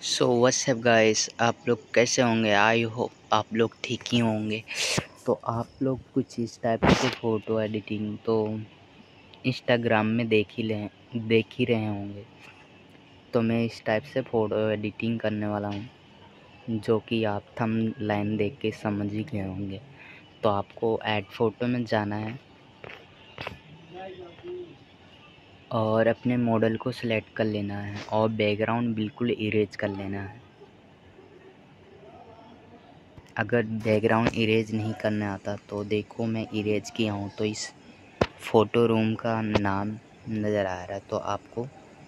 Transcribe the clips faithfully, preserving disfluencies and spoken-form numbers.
So what's up guys, आप लोग कैसे होंगे। आई होप आप लोग ठीक ही होंगे। तो आप लोग कुछ इस टाइप से फ़ोटो एडिटिंग तो इंस्टाग्राम में देख ही ले देख ही रहे होंगे। तो मैं इस टाइप से फ़ोटो एडिटिंग करने वाला हूँ, जो कि आप थंबनेल देख के समझ ही गए होंगे। तो आपको ऐड फ़ोटो में जाना है और अपने मॉडल को सिलेक्ट कर लेना है और बैकग्राउंड बिल्कुल इरेज कर लेना है। अगर बैकग्राउंड इरेज नहीं करने आता तो देखो मैं इरेज किया हूँ, तो इस फ़ोटो रूम का नाम नज़र आ रहा है। तो आपको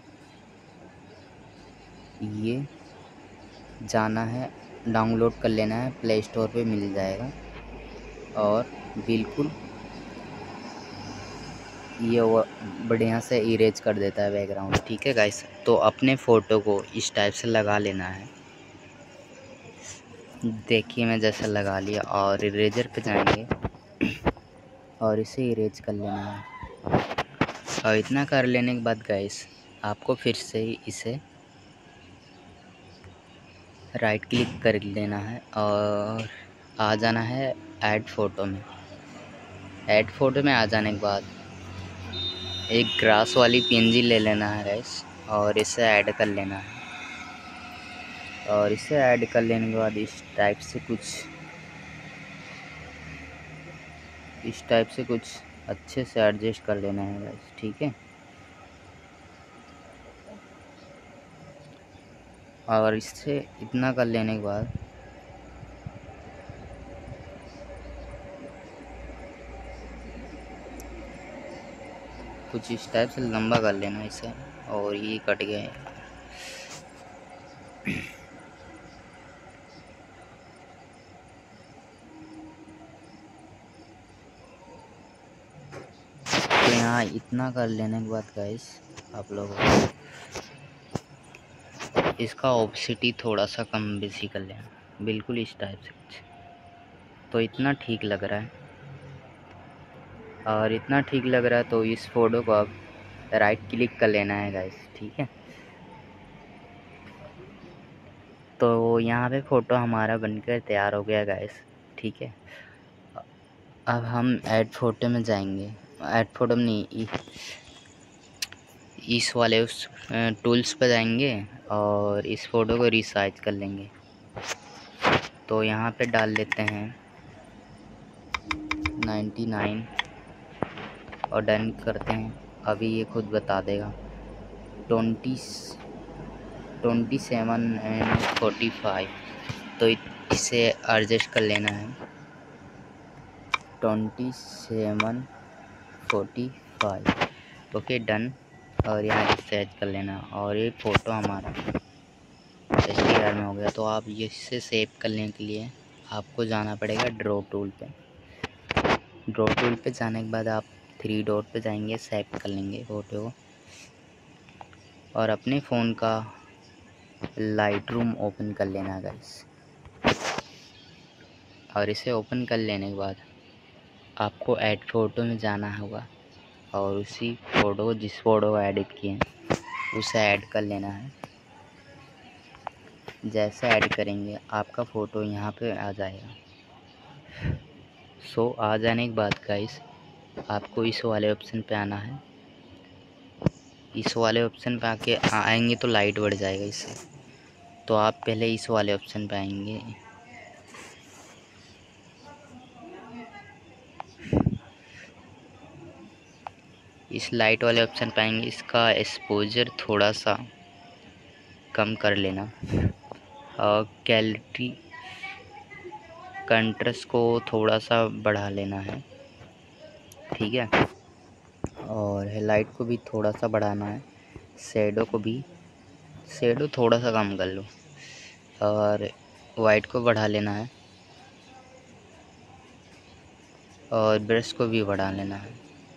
ये जाना है, डाउनलोड कर लेना है, प्ले स्टोर पे मिल जाएगा और बिल्कुल ये वो बढ़िया से इरेज कर देता है बैकग्राउंड। ठीक है गाइस, तो अपने फ़ोटो को इस टाइप से लगा लेना है। देखिए मैं जैसे लगा लिया और इरेजर पे जाएंगे और इसे इरेज कर लेना है। और इतना कर लेने के बाद गाइस आपको फिर से ही इसे राइट क्लिक कर लेना है और आ जाना है ऐड फ़ोटो में। ऐड फ़ोटो में आ जाने के बाद एक ग्रास वाली पीएनजी ले लेना है गाइस और इसे ऐड कर लेना है। और इसे ऐड कर लेने के बाद इस टाइप से कुछ इस टाइप से कुछ अच्छे से एडजस्ट कर लेना है गाइस। ठीक है, और इससे इतना कर लेने के बाद कुछ इस टाइप से लंबा कर लेना इसे। और ये कट गया है। तो यहाँ इतना कर लेने के बाद गाइस आप लोगों को इसका ऑपेसिटी थोड़ा सा कम बेसी कर लेना, बिल्कुल इस टाइप से कुछ। तो इतना ठीक लग रहा है और इतना ठीक लग रहा है तो इस फ़ोटो को अब राइट क्लिक कर लेना है गाइस। ठीक है, तो यहाँ पे फ़ोटो हमारा बनकर तैयार हो गया गाइस। ठीक है, अब हम ऐड फ़ोटो में जाएंगे। ऐड फ़ोटो में नहीं, इस वाले उस टूल्स पर जाएंगे और इस फ़ोटो को रिसाइज कर लेंगे। तो यहाँ पे डाल लेते हैं नाइन्टी नाइन और डन करते हैं। अभी ये खुद बता देगा twenty twenty seven and forty five. तो इसे एडजस्ट कर लेना है twenty seven forty five. Okay done, और यहाँ रिसाइज कर लेना और ये फ़ोटो हमारा एच डी आर में हो गया। तो आप इसे सेव करने के लिए आपको जाना पड़ेगा ड्रॉ टूल पे। ड्रॉ टूल पे जाने के बाद आप थ्री डॉट पे जाएंगे, सेव कर लेंगे फ़ोटो को और अपने फ़ोन का लाइट रूम ओपन कर लेना गाइस। और इसे ओपन कर लेने के बाद आपको ऐड फ़ोटो में जाना होगा और उसी फ़ोटो को जिस फ़ोटो को एडिट किए उसे ऐड कर लेना है। जैसे ऐड करेंगे आपका फ़ोटो यहाँ पे आ जाएगा। सो आ जाने के बाद गाइस आपको इस वाले ऑप्शन पे आना है। इस वाले ऑप्शन पे आके आएंगे तो लाइट बढ़ जाएगा इससे। तो आप पहले इस वाले ऑप्शन पे आएंगे, इस लाइट वाले ऑप्शन पे आएंगे, इसका एक्सपोजर थोड़ा सा कम कर लेना और क्लैरिटी कंट्रास्ट को थोड़ा सा बढ़ा लेना है। ठीक है, और हाईलाइट को भी थोड़ा सा बढ़ाना है, शैडो को भी शैडो थोड़ा सा कम कर लो और वाइट को बढ़ा लेना है और ब्रश को भी बढ़ा लेना है,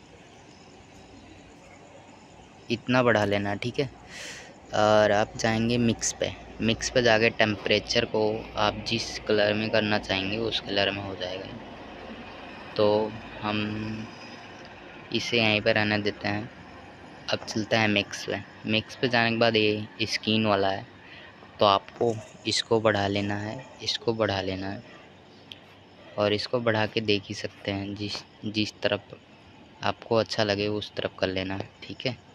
इतना बढ़ा लेना है। ठीक है, और आप जाएंगे मिक्स पे। मिक्स पे जाके टेम्परेचर को आप जिस कलर में करना चाहेंगे उस कलर में हो जाएगा। तो हम इसे यहीं पर रहने देते हैं। अब चलता है मिक्स पे। मिक्स पे जाने के बाद ये स्किन वाला है, तो आपको इसको बढ़ा लेना है, इसको बढ़ा लेना है और इसको बढ़ा के देख ही सकते हैं। जिस जिस तरफ आपको अच्छा लगे उस तरफ कर लेना है, ठीक है।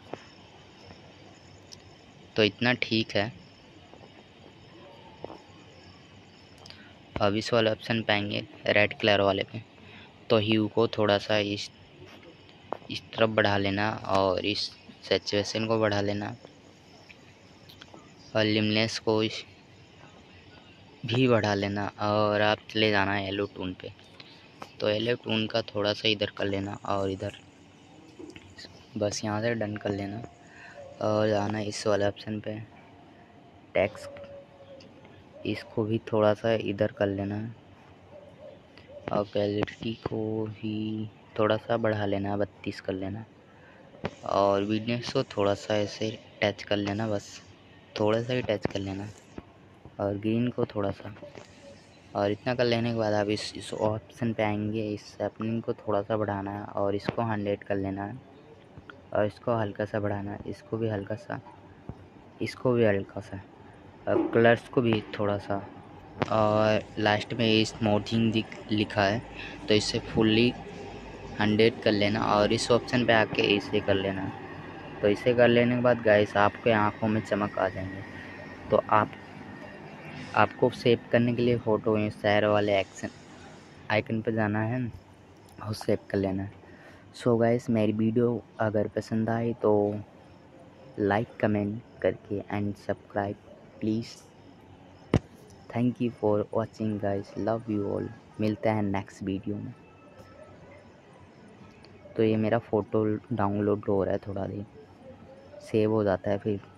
तो इतना ठीक है। अब इस वाले ऑप्शन पे आएंगे, रेड कलर वाले पे, तो ह्यू को थोड़ा सा इस इस तरफ बढ़ा लेना और इस सैचुरेशन को बढ़ा लेना और लिमनेस को इस भी बढ़ा लेना और आप चले जाना है येलो टून पे। तो येलो टून का थोड़ा सा इधर कर लेना और इधर बस यहाँ से डन कर लेना और जाना इस वाले ऑप्शन पे टेक्स्ट, इसको भी थोड़ा सा इधर कर लेना और क्वालिटी को भी थोड़ा सा बढ़ा लेना, बत्तीस कर लेना और वीडनेस को थोड़ा सा ऐसे टच कर लेना, बस थोड़ा सा ही टच कर लेना और ग्रीन को थोड़ा सा। और इतना कर लेने के बाद आप इस इस ऑप्शन पे आएंगे, इस ओपनिंग को थोड़ा सा बढ़ाना है और इसको हंड्रेड कर लेना है और इसको हल्का सा बढ़ाना है, इसको भी हल्का सा, इसको भी हल्का सा और कलर्स को भी थोड़ा सा और लास्ट में इस स्मूथिंग लिखा है तो इसे फुल्ली हंड्रेड कर लेना और इस ऑप्शन पे आके इसे कर लेना। तो इसे कर लेने के बाद गाइस आपके आंखों में चमक आ जाएंगे। तो आप आपको सेव करने के लिए फ़ोटो शहर वाले एक्शन आइकन पर जाना है और सेव कर लेना है। सो गाइस मेरी वीडियो अगर पसंद आए तो लाइक कमेंट करके and subscribe please. Thank you for watching guys, love you all. मिलते हैं नेक्स्ट वीडियो में। तो ये मेरा फ़ोटो डाउनलोड हो रहा है, थोड़ा देर सेव हो जाता है फिर